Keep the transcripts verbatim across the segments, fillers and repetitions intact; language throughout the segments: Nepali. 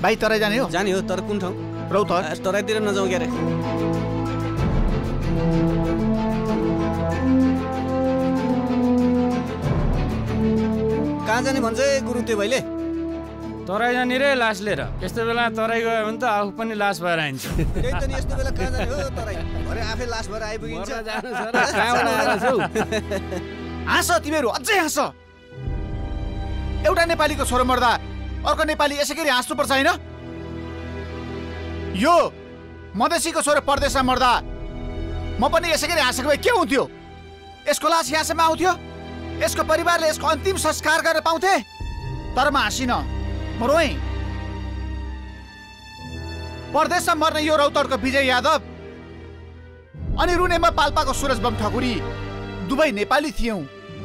भाइ तराई जाने हो? जाने हो, तर कुन ठाउँ? रौतहट। तराईतिर नजाउँ क्यारे। कहाँ जाने भन्छ गुरु त्यो भाइले? तराई जाने रे लास लिएर। यस्तो बेला तराई गयो भने त आफू पनि लास भएर आइन्छ। त्यही त नि, यस्तो बेला कहाँ जाने हो तराई? भरे आफै लास भएर आइपुगिन्छ। हाँस तिमीहरू, अझै हाँस। एउटा नेपालीको छोरो मर्दा अर्को नेपाली यसै गरी हाँस्नुपर्छ होइन? यो मधेसीको छोरो परदेशमा मर्दा म पनि यसै गरी हाँसेको भए के हुन्थ्यो? यसको लास यहाँसम्म आउँथ्यो, यसको परिवारले यसको अन्तिम संस्कार गर्न पाउँथे। तर म हाँसिनँ, म रोएँ। परदेशमा मर्ने यो रौतहटको विजय यादव अनि रुनेमा पाल्पाको सुरज बम ठकुरी दुवै नेपाली थियौँ।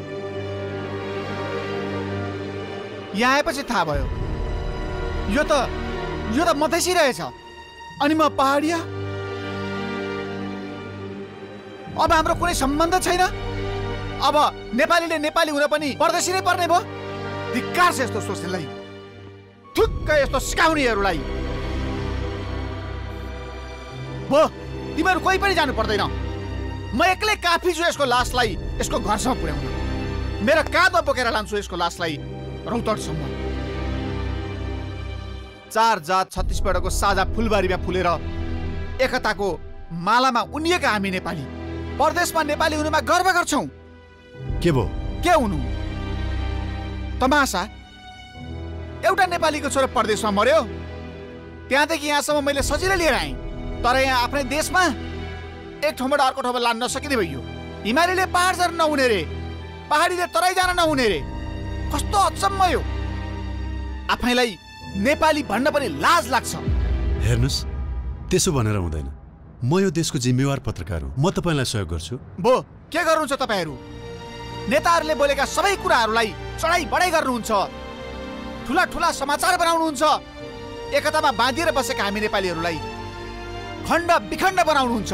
यहाँ आएपछि थाहा भयो यो त यो त मधेसी रहेछ अनि म पहाडिया। अब हाम्रो कुनै सम्बन्ध छैन। अब नेपालीले नेपाली हुन पनि परदेशी नै पर्ने भयो। धिक्कार छ यस्तो सोच्नेलाई, ठुक्कै यस्तो सिकाउनेहरूलाई। भो तिमीहरू कोही पनि जानु पर्दैन, म एक्लै काफी छु यसको लासलाई यसको घरसम्म पुर्याउन। मेरो काँधमा बोकेर लान्छु यसको लासलाई रौतहटसम्म। चार जात छत्तीसगढको साझा फुलबारीमा फुलेर एकताको मालामा उनिएका हामी नेपाली परदेशमा नेपाली हुनुमा गर्व गर्छौं। के भो के हुनु तमासा? एउटा नेपालीको छोरो परदेशमा मर्यो, त्यहाँदेखि यहाँसम्म मैले सजिलै लिएर आएँ। तर यहाँ आफ्नै देशमा एक ठाउँबाट अर्को ठाउँमा लान नसकिने भइयो। हिमालीले पहाड झर्न नहुने रे, पहाडीले तराई जान नहुने रे। कस्तो अचम्म यो। आफैलाई नेपाली भन्न पनि लाज लाग्छ। हेर्नुस्, त्यसो भनेर हुँदैन। म यो देशको जिम्मेवार पत्रकार हुँ, म तपाईलाई सहयोग गर्छु। भो के गर्नुहुन्छ तपाईहरू? नेताहरूले बोलेका सबै कुराहरूलाई चढाइ बढाइ गर्नुहुन्छ, ठुला ठुला समाचार बनाउनुहुन्छ, एकतामा बाँधिएर बसेका हामी नेपालीहरूलाई खण्ड विखण्ड बनाउनुहुन्छ।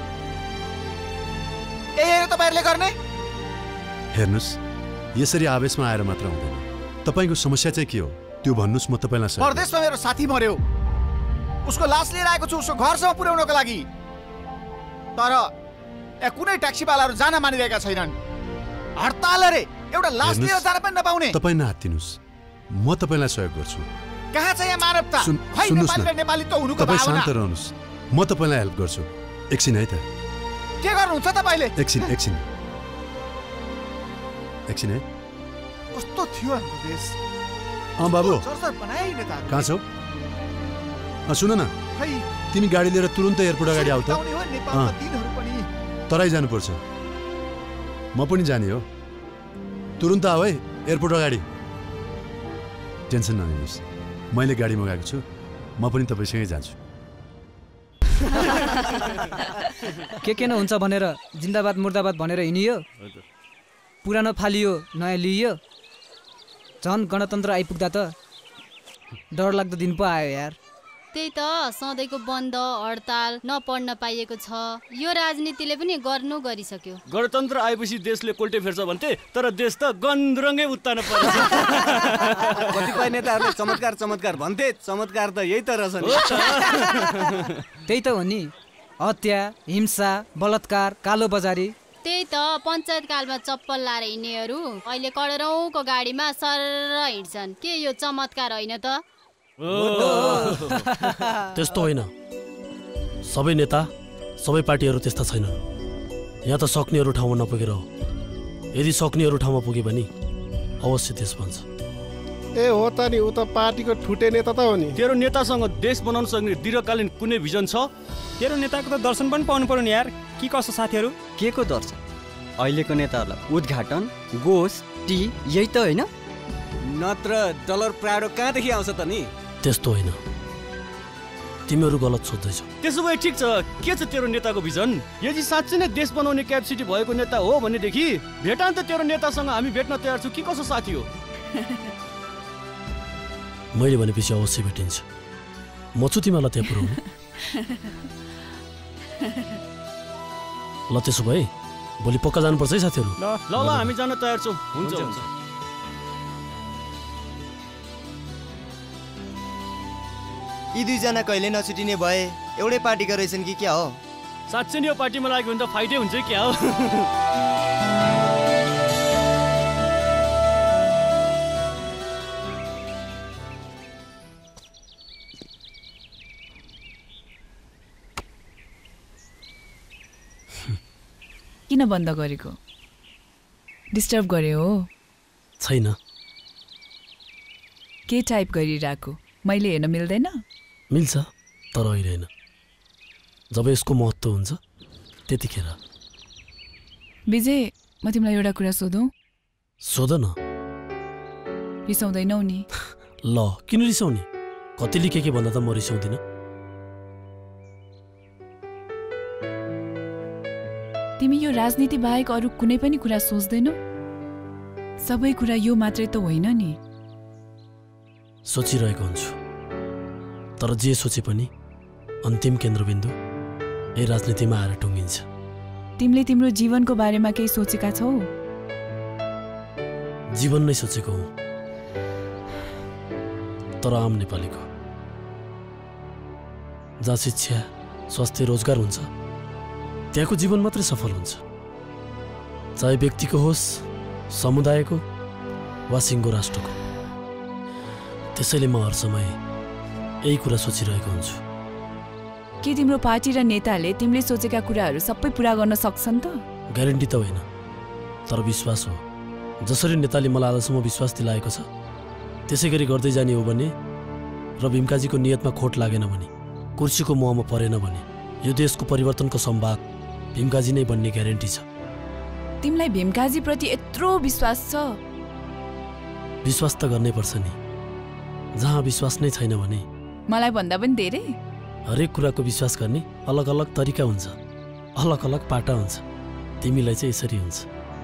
ए तपाईहरूले गर्ने? हेर्नुस्, यसरी आवेशमा आएर मात्र हुँदैन। तपाईको समस्या चाहिँ के हो त्यो भन्नुस्, म तपाईलाई सहयोग। परदेशमा मेरो साथी मर्यो, उसको लास लिएर आएको छु उसको घरसम्म पुर्याउनको लागि। तर यहाँ कुनै ट्याक्सीवालाहरू जान मानिरहेका छैनन्। हडताल रे, एउटा लास लिएर जान पनि नपाउने। तपाई नहात्तिनुस्, म तपाईलाई सहयोग गर्छु। कहाँ छ यहाँ मानवता? खै नेपाली र नेपाली त हुनुको भावना। तपाई शान्त रहनुस्, म तपाईलाई हेल्प गर्छु। एकछिन है त। के गर्नुहुन्छ तपाईले? एकछिन एकछिन एकछिन है। कस्तो थियो हाम्रो देश? अँ बाबु, सरसर बनाइ नेताहरु। कहाँ छौ? अँ सुन न, खै तिमी गाडी लिएर तुरुन्त एयरपोर्ट अगाडि आऊ त। नेपालमा दिनहरु पनि तराई जानुपर्छ। म पनि जाने हो। तुरुन्त आऊ है एयरपोर्ट अगाडि। टेन्सन नलिनुहोस्, मैले गाडी मगाएको छु, म पनि तपाईसँगै जान्छु। के के न हुन्छ भनेर जिन्दाबाद मुर्दाबाद भनेर हिँडियो, पुरानो फालियो नयाँ लिइयो। झन् गणतन्त्र आइपुग्दा त डर लाग्दो दिन पो आयो यार। त्यही त सधैँको बन्द हडताल नपढ्न पाइएको छ। यो राजनीतिले पनि गर्नु गरिसक्यो। गणतन्त्र आएपछि देशले कोल्टे फेर्छ भन्थे, तर देश त गन्द्रङ्गै उत्तान पर्छ। कतिपय नेताहरूले चमत्कार चमत्कार भन्थे, चमत्कार त यही त रहेछ नि। त्यही त हो नि, हत्या हिंसा बलात्कार कालो बजारी। त्यही त पञ्चायत कालमा चप्पल लाएर हिँड्नेहरू अहिले करोडौँको गाडीमा सर हिँड्छन्। के यो चमत्कार होइन त? त्यस्तो होइन, सबै नेता सबै पार्टीहरू त्यस्ता छैनन्। यहाँ त सक्नेहरू ठाउँमा नपुगेर हो। यदि सक्नेहरू ठाउँमा पुग्यो भने अवश्य देश बन्छ। ए हो त नि, ऊ त पार्टीको ठुटे नेता त हो नि। तेरो नेतासँग देश बनाउन सक्ने दीर्घकालीन कुनै भिजन छ? तेरो नेताको त दर्शन पनि पाउनु पर्यो नि यार। के कसो साथीहरू? के को दर्शन? अहिलेको नेताहरूलाई उद्घाटन गोस टी यही त होइन? नत्र डलर प्राडो कहाँदेखि आउँछ त नि? त्यस्तो होइन, तिमीहरू गलत सोच्दैछौ। त्यसो भए ठिक छ, के छ तेरो नेताको भिजन? यदि साँच्चै नै देश बनाउने क्यापेसिटी भएको नेता हो भनेदेखि भेटान त तेरो नेतासँग हामी भेट्न तयार छु। के कसो साथी हो? मैले भनेपछि अवश्य भेटिन्छ। म छु तिमीलाई त्यहाँ पुऱ्याउनु। ल त्यसो भए भोलि पक्का जानुपर्छ है साथीहरू। ल ल हामी जान तयार छौँ। हुन्छ हुन्छ। यी दुईजना कहिले नछुटिने भए एउटै पार्टीका रहेछन् कि क्या हो? साँच्चै नि यो पार्टीमा लाग्यो भने त फाइटै हुन्छ क्या हो? किन बन्द गरेको? डिस्टर्ब गरे हो? छैन। के टाइप गरिरहेको मैले हेर्न मिल्दैन? मिल्छ, तर अहिले होइन। जब यसको महत्त्व हुन्छ त्यतिखेर। विजय, म तिमीलाई एउटा कुरा सोधौँ? सोध न। रिसाउँदैनौ नि? ल, किन रिसाउने? कतिले के के भन्दा त म रिसाउँदिनँ। तिमी यो राजनीति बाहेक अरू कुनै पनि कुरा सोच्दैनौ? सबै कुरा यो मात्रै त होइन नि। सोचिरहेको हुन्छु, तर जे सोचे पनि अन्तिम केन्द्रबिन्दु यही राजनीतिमा आएर टुङ्गिन्छ। तिमीले तिम्रो जीवनको बारेमा केही सोचेका छौ? जीवन नै सोचेको हुँ, तर आम नेपालीको। जहाँ शिक्षा, स्वास्थ्य, रोजगार हुन्छ त्यहाँको जीवन मात्रै सफल हुन्छ, चाहे व्यक्तिको होस्, समुदायको वा सिङ्गो राष्ट्रको। त्यसैले म हर समय यही कुरा सोचिरहेको हुन्छु। के तिम्रो पार्टी र नेताले तिमीले सोचेका कुराहरू सबै पुरा गर्न सक्छन् त? ग्यारेन्टी त होइन, तर विश्वास हो। जसरी नेताले मलाई आजसम्म विश्वास दिलाएको छ त्यसै गरी गर्दै जाने हो भने र भीमकाजीको नियतमा खोट लागेन भने, कुर्सीको मोहमा परेन भने यो देशको परिवर्तनको सम्भाग भीमकाजी नै बन्ने ग्यारेन्टी छ। तिमीलाई भीमकाजी प्रति यत्रो विश्वास छ? विश्वास त गर्नै पर्छ नि। जहाँ विश्वास नै छैन भने मलाई भन्दा पनि धेरै? हरेक कुराको विश्वास गर्ने अलग अलग तरिका हुन्छ, अलग अलग पाटा हुन्छ। तिमीलाई चाहिँ यसरी हुन्छ।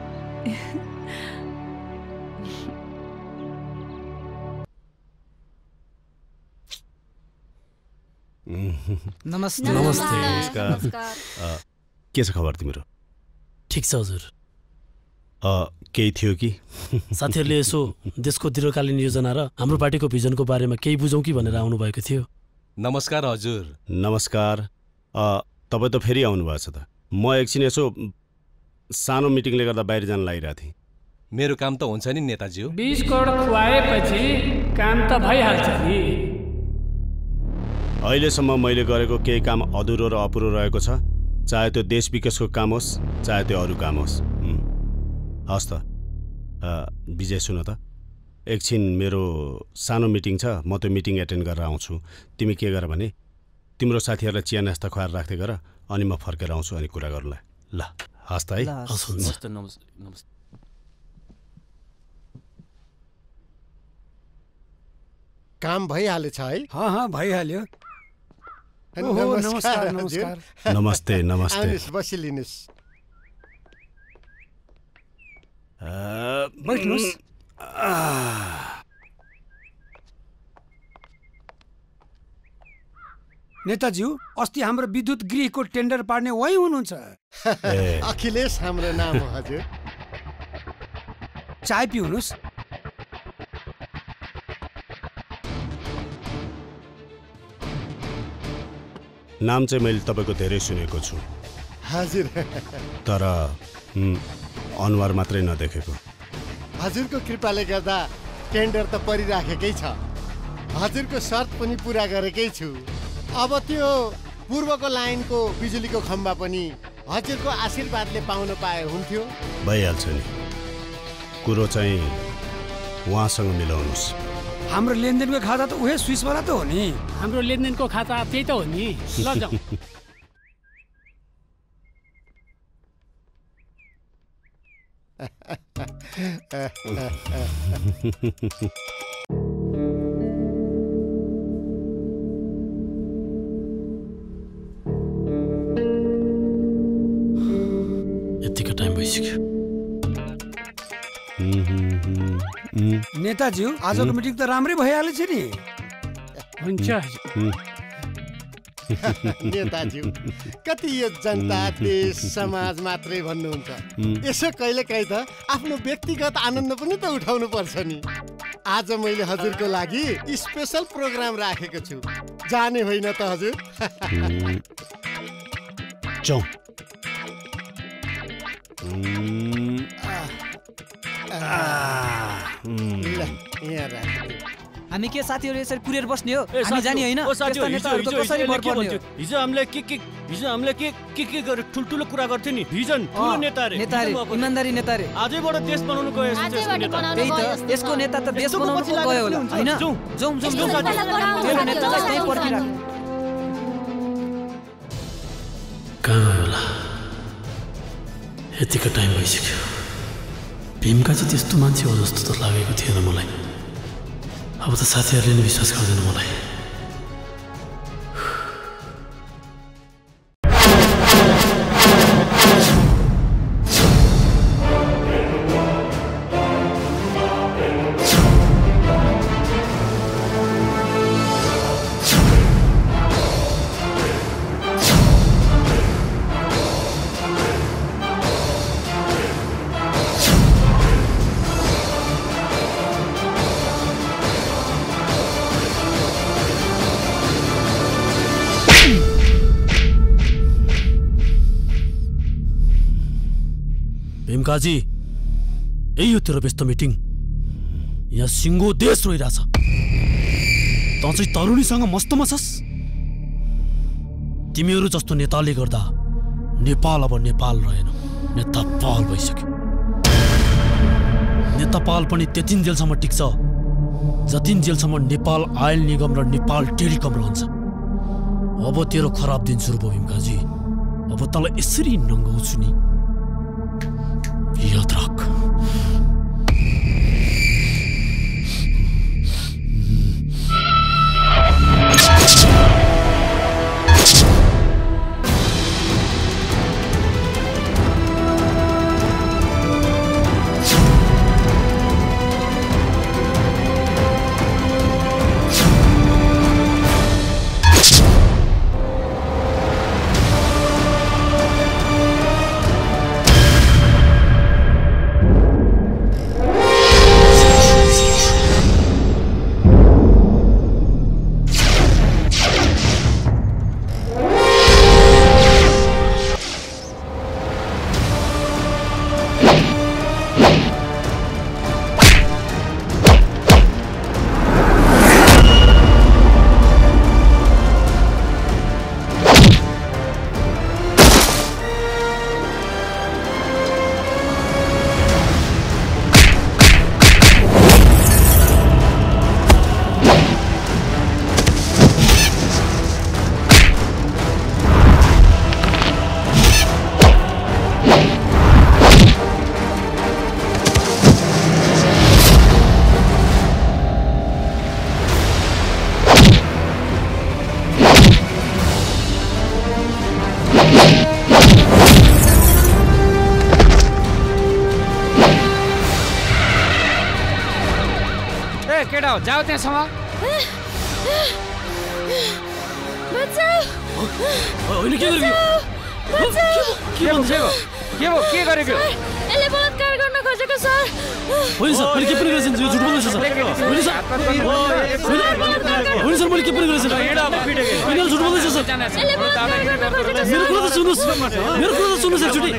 नमस्ते। नमस्ते। नमस्कार। के छ खबर तिम्रो? ठिक छ हजुर। केही थियो कि? साथीहरूले यसो देशको दीर्घकालीन योजना र हाम्रो पार्टीको भिजनको बारेमा केही बुझौँ कि भनेर आउनुभएको थियो। नमस्कार हजुर। नमस्कार। तपाईँ त फेरि आउनुभएछ त। म एकछिन यसो सानो मिटिङले गर्दा बाहिर जान लागिरहेको थिएँ। मेरो काम त हुन्छ नि नेताजी। बीस करोड खुवाएपछि काम त भइहाल्छ नि। अहिलेसम्म मैले गरेको केही काम अधुरो र अपुरो रहेको छ, चाहे त्यो देश विकासको काम होस् चाहे त्यो अरू काम होस्। हस् त विजय, सुन त, एकछिन मेरो सानो मिटिङ छ, म त्यो मिटिङ एटेन्ड गरेर आउँछु। तिमी के गर भने तिम्रो साथीहरूलाई चिया नास्ता खुवाएर राख्दै गर, अनि म फर्केर आउँछु अनि कुरा गरौँला। ल हस् त है। नमस्ते। नमस्ते। काम भइहालेछ है? हाँ हाँ भइहाल्यो। नमस्कार। नमस्कार। नमस्ते। नमस्ते। बसिलिनुहोस्। बैठ्नुहोस्। नेताज्यू, अस्ति हाम्रो विद्युत गृहको टेन्डर पार्ने वही हुनुहुन्छ? अखिलेश हाम्रो नाम हो हजुर। चाय पिउनुहोस्। नाम चाहिँ मैले तपाईँको धेरै सुनेको छु हजुर, तर अनुहार मात्रै नदेखेको। हजुरको कृपाले गर्दा टेन्डर त परिराखेकै छ, हजुरको शर्त पनि पुरा गरेकै छु। अब त्यो पूर्वको लाइनको बिजुलीको खम्बा पनि हजुरको आशीर्वादले पाउन पाए हुन्थ्यो। भइहाल्छ नि, कुरो चाहिँ उहाँसँग मिलाउनुहोस्। हाम्रो लेनदेनको खाता त उही स्विसवाला त हो नि। हाम्रो लेनदेनको खाता त्यही त हो नि। ल जाऊ। यतिको टाइम भइसक्यो। नेताज्यू, आजको मिटिङ त राम्रै भइहालेछ नि। हुन्छ। नेताज्यू, कति यो जनता देश समाज मात्रै भन्नुहुन्छ, यसो कहिले काहीँ त आफ्नो व्यक्तिगत आनन्द पनि त उठाउनु पर्छ नि। आज मैले हजुरको लागि स्पेशल प्रोग्राम राखेको छु। जाने होइन त हजुर। जाउँ। हामी के साथीहरू यसरी कुरेर बस्ने हो? ए, हामी जाने होइन? ओ साथी, त्यस्ता हिजो नेताहरूको हिजो कसरी हिजो भर के पर्ने भन्थ्यो? हो? हिजो हामीले के के हिजो हामीले के के के गरे ठुल्ठुलो कुरा गर्थ्यो नि भिजन ठुलो अँ, नेता रे नेता रे, इमान्दारी नेता रे। आजैबाट देश बनाउनु गयो यस्तो देशको आजैबाट नेता। बनाउनु त्यही त गयो यस्तो यसको छ। नेता त देश यस्तोको बनाउनु पछि पो लागेर गयो होला हुन्छ। होइन? जाउँ। जाउँ जाउँ यस्तो जाउँ। नेतालाई बनाउनु तेरो गयो। नेतालाई त्यहीँ पर्खिराख। कहाँ गयो होला? यतिको टाइम भइसक्यो। भीमका चाहिँ त्यस्तो मान्छे हो जस्तो त लागेको थिएन मलाई। अब त साथीहरूले नि विश्वास गर्दैन मलाई। भीमकाजी, यही हो तेरो व्यस्त मिटिङ? यहाँ सिङ्गो देश रोइरहेछ, त चाहिँ तरुणीसँग मस्तमा छस्। तिमीहरू जस्तो नेताले गर्दा नेपाल अब नेपाल रहेन, नेतापाल भइसक्यो। नेतापाल पनि त्यतिन्जेलसम्म टिक्छ जतिन्जेलसम्म नेपाल आयल निगम र नेपाल टेलिकम रहन्छ। अब तेरो खराब दिन सुरु भयो भीमकाजी। अब तँलाई यसरी नङ्गाउँछु नि, याद राख। केटा हो जाऊ त्यहाँसम्म। होइन के गरेको? के भनेको? के हो के गरेको? यसले बलात्कार गर्न खोजेको सर। होइन सर, मैले के पनि गरेको छैन, यो झुट बोल्दैछ सर। होइन सर, होइन सर, मैले के पनि गरेको छैन। होइन झुट बोल्दैछ सर। मेरो कुरा त सुन्नुहोस्, मेरो कुरा त सुन्नुहोस् एकचोटि।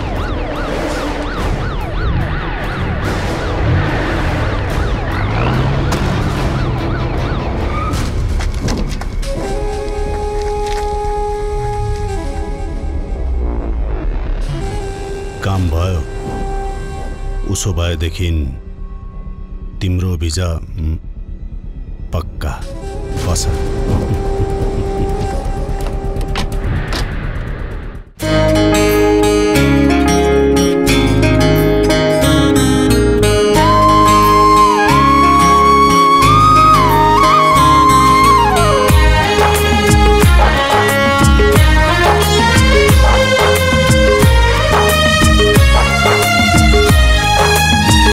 काम भयो। उसो भएदेखि तिम्रो भिजा पक्का बस।